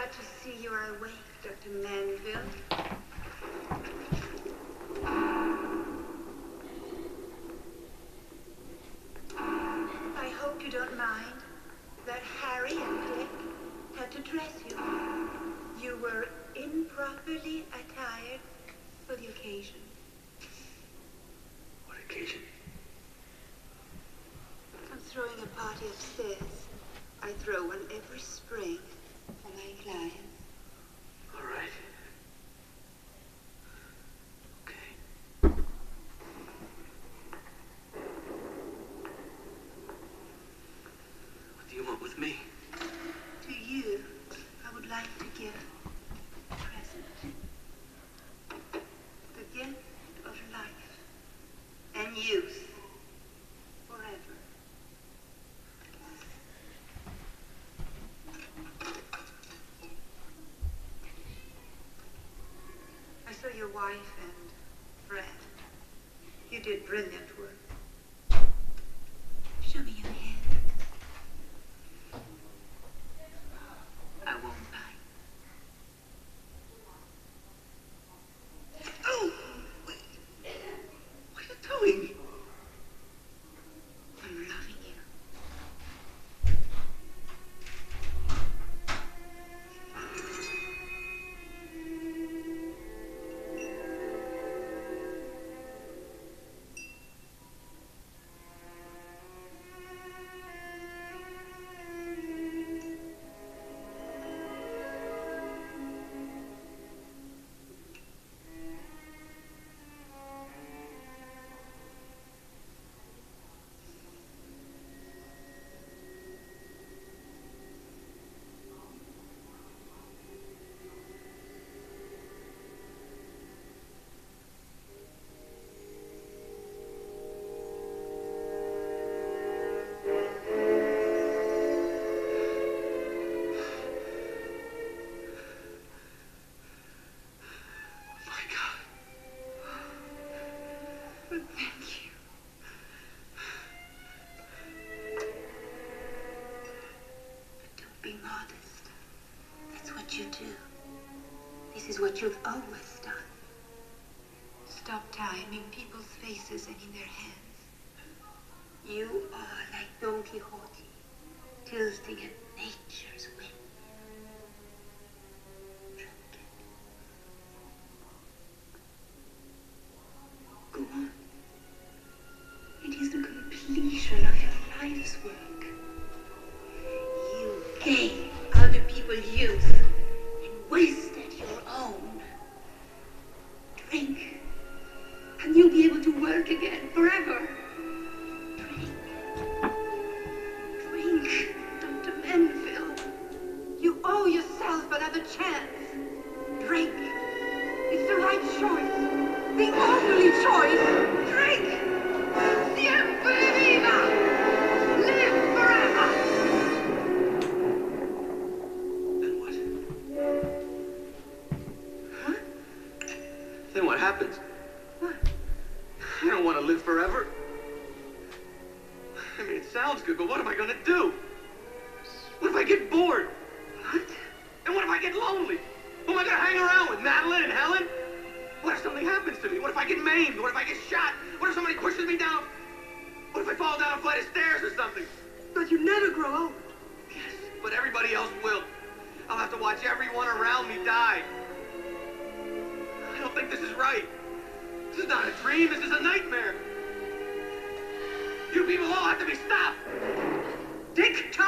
glad to see you are awake, Dr. Manville. I hope you don't mind that Harry and Dick had to dress you. You were improperly attired for the occasion. What occasion? I'm throwing a party upstairs. I throw one every spring for my clients. All right. What do you want with me? To you, I would like to give a present. The gift of life and youth forever. I saw your wife and Fred. You did brilliant work. Show me your hand. I won't bite. Oh! What are you doing? I'm loving you. You do. This is what you've always done. Stop timing people's faces and in their hands. You are like Don Quixote, tilting at nature's whim. Drink it. Go on. It is the completion of your life's work. You gave other people youth. Wasted your own. Drink, and you'll be able to work again forever. Drink. Drink, Dr. Menville. You owe yourself another chance. Drink. It's the right choice. The only choice. Drink. Siempre viva. Live forever. Then what happens? What? I don't want to live forever. I mean, it sounds good, but what am I going to do? What if I get bored? What? And what if I get lonely? Who am I going to hang around with, Madeline and Helen? What if something happens to me? What if I get maimed? What if I get shot? What if somebody pushes me down? What if I fall down a flight of stairs or something? But you never grow old. Yes, but everybody else will. I'll have to watch everyone around me die. I don't think this is right. This is not a dream, this is a nightmare. You people all have to be stopped. Dick,